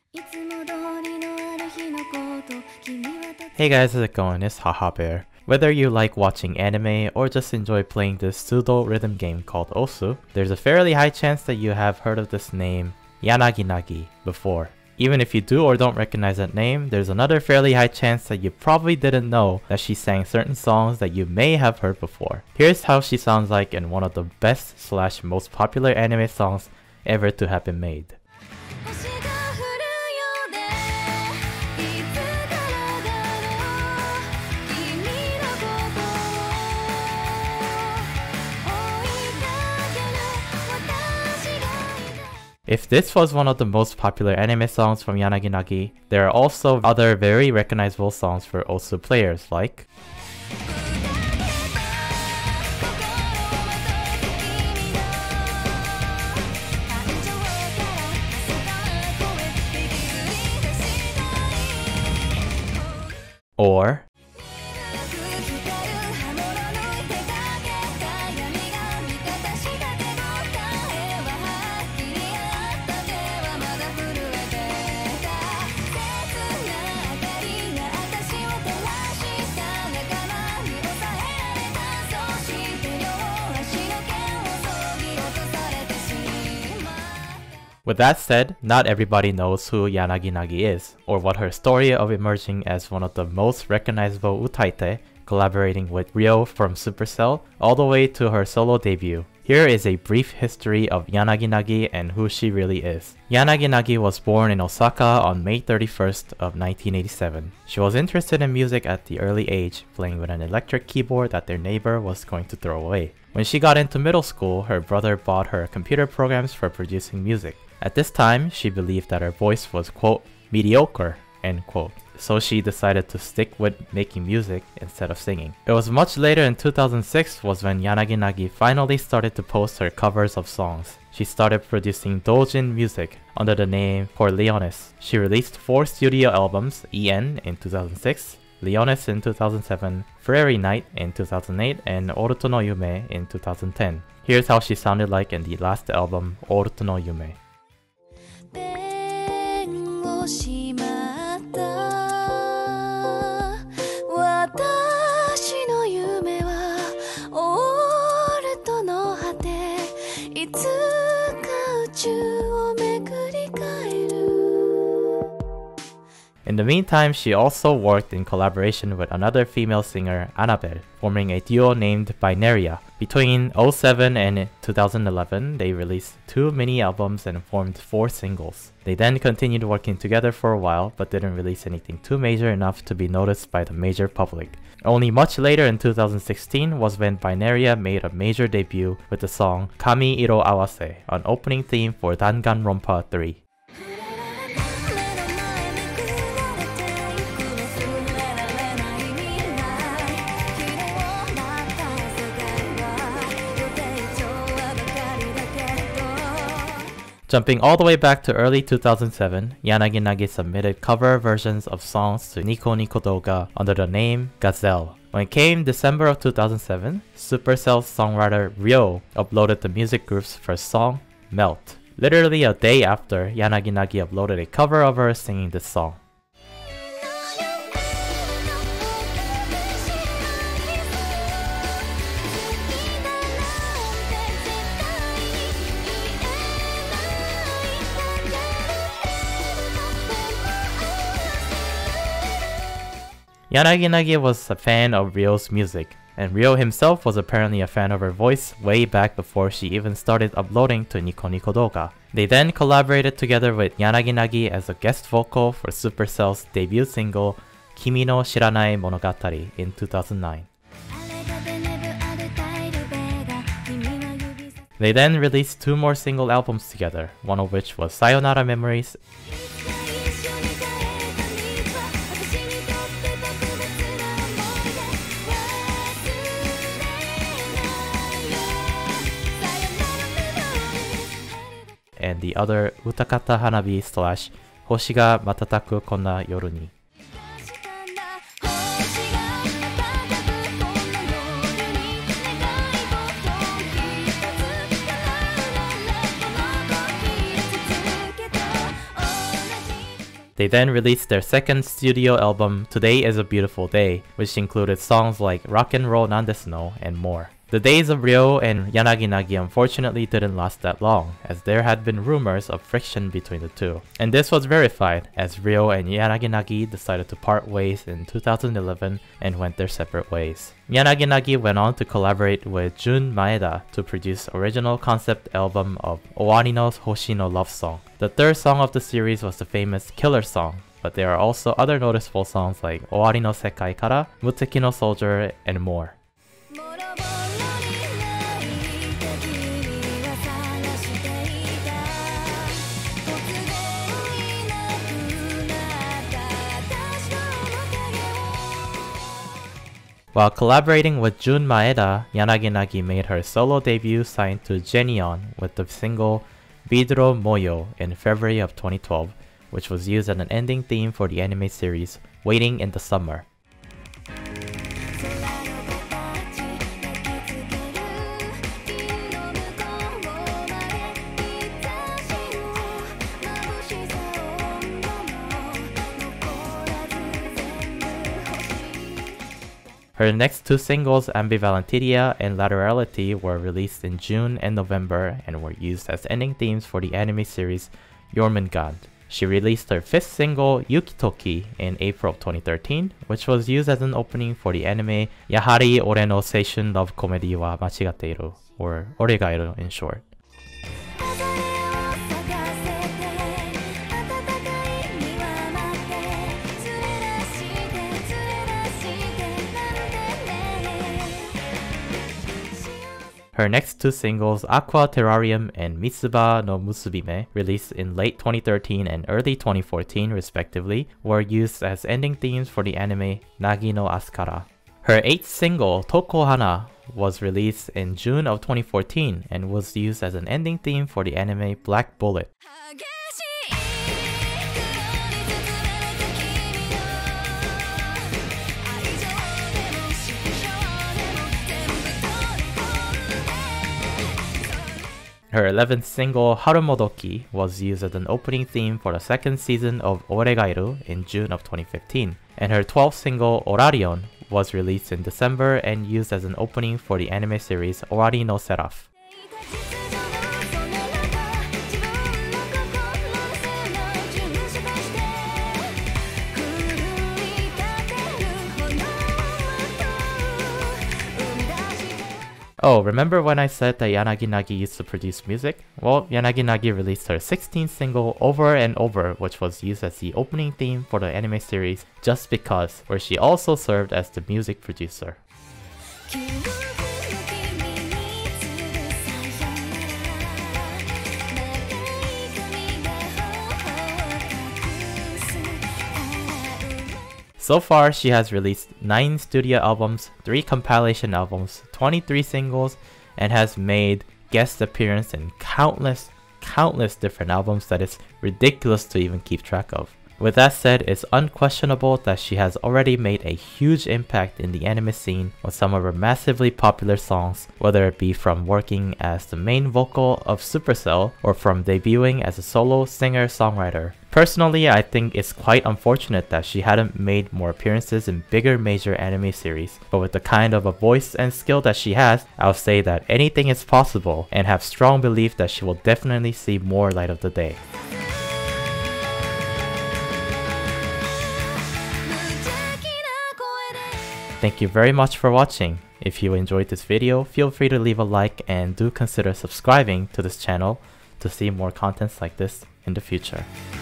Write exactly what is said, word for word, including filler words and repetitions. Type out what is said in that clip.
Hey guys, how's it going? It's Haha Bear. Whether you like watching anime or just enjoy playing this pseudo rhythm game called Osu, there's a fairly high chance that you have heard of this name, Yanaginagi, before. Even if you do or don't recognize that name, there's another fairly high chance that you probably didn't know that she sang certain songs that you may have heard before. Here's how she sounds like in one of the best slash most popular anime songs ever to have been made. If this was one of the most popular anime songs from Yanaginagi, there are also other very recognizable songs for Osu players like or With that said, not everybody knows who Yanaginagi is, or what her story of emerging as one of the most recognizable utaite, collaborating with Ryo from Supercell, all the way to her solo debut. Here is a brief history of Yanaginagi and who she really is. Yanaginagi was born in Osaka on May thirty-first of nineteen eighty-seven. She was interested in music at the early age, playing with an electric keyboard that their neighbor was going to throw away. When she got into middle school, her brother bought her computer programs for producing music. At this time, she believed that her voice was, quote, mediocre, end quote. So she decided to stick with making music instead of singing. It was much later in two thousand six was when Yanaginagi finally started to post her covers of songs. She started producing doujin music under the name Corleones. She released four studio albums, E N in two thousand six, Leones in two thousand seven, Fairy Night in two thousand eight, and Oruto no Yume in two thousand ten. Here's how she sounded like in the last album, Oruto no Yume. 私の夢はオルトの果ていつか宇宙を巡り返る In the meantime, she also worked in collaboration with another female singer, Annabelle, forming a duo named Binaria. Between oh seven and two thousand eleven, they released two mini-albums and formed four singles. They then continued working together for a while, but didn't release anything too major enough to be noticed by the major public. Only much later in two thousand sixteen was when Binaria made a major debut with the song Kami Iro Awase, an opening theme for Danganronpa three. Jumping all the way back to early two thousand seven, Yanaginagi submitted cover versions of songs to Nico Nico Douga under the name Gazelle. When it came December of two thousand seven, Supercell's songwriter Ryo uploaded the music group's first song, Melt. Literally a day after, Yanaginagi uploaded a cover of her singing this song. Yanaginagi was a fan of Ryo's music, and Ryo himself was apparently a fan of her voice way back before she even started uploading to Nico Nico Douga. They then collaborated together with Yanaginagi as a guest vocal for Supercell's debut single Kimi no Shiranai Monogatari in two thousand nine. They then released two more single albums together, one of which was Sayonara Memories and the other Utakata Hanabi slash Hoshi ga Matataku Konna Yoru ni. They then released their second studio album, Today is a Beautiful Day, which included songs like Rock and Roll Nandesu no and more. The days of Ryo and Yanagi-Nagi unfortunately didn't last that long, as there had been rumors of friction between the two. And this was verified, as Ryo and Yanagi-Nagi decided to part ways in two thousand eleven and went their separate ways. Yanagi-Nagi went on to collaborate with Jun Maeda to produce original concept album of Owari no Hoshi no Love Song. The third song of the series was the famous Killer Song, but there are also other noticeable songs like Owari no Sekai Kara, Muteki no Soldier, and more. While collaborating with Jun Maeda, Yanagi-Nagi made her solo debut signed to Genion with the single Vidro Moyo in February of twenty twelve, which was used as an ending theme for the anime series Waiting in the Summer. Her next two singles, Ambivalentidia and Laterality, were released in June and November and were used as ending themes for the anime series Jormungand. She released her fifth single, Yukitoki, in April of twenty thirteen, which was used as an opening for the anime Yahari Ore no Seishun Love Comedy wa Machigatteiru, or Oregairu in short. Her next two singles, Aqua Terrarium and Mitsuba no Musubime, released in late twenty thirteen and early twenty fourteen respectively, were used as ending themes for the anime Nagi no Asukara. Her eighth single, Tokohana, was released in June of twenty fourteen and was used as an ending theme for the anime Black Bullet. Her eleventh single, Harumodoki, was used as an opening theme for the second season of Oregairu in June of twenty fifteen, and her twelfth single, Orarion, was released in December and used as an opening for the anime series Owari no Seraph. Oh, remember when I said that Yanagi-Nagi used to produce music? Well, Yanagi-Nagi released her sixteenth single, Over and Over, which was used as the opening theme for the anime series Just Because, where she also served as the music producer. So far, she has released nine studio albums, three compilation albums, twenty-three singles, and has made guest appearances in countless, countless different albums that it's ridiculous to even keep track of. With that said, it's unquestionable that she has already made a huge impact in the anime scene with some of her massively popular songs, whether it be from working as the main vocal of Supercell or from debuting as a solo singer-songwriter. Personally, I think it's quite unfortunate that she hadn't made more appearances in bigger major anime series, but with the kind of a voice and skill that she has, I'll say that anything is possible and have strong belief that she will definitely see more light of the day. Thank you very much for watching. If you enjoyed this video, feel free to leave a like and do consider subscribing to this channel to see more contents like this in the future.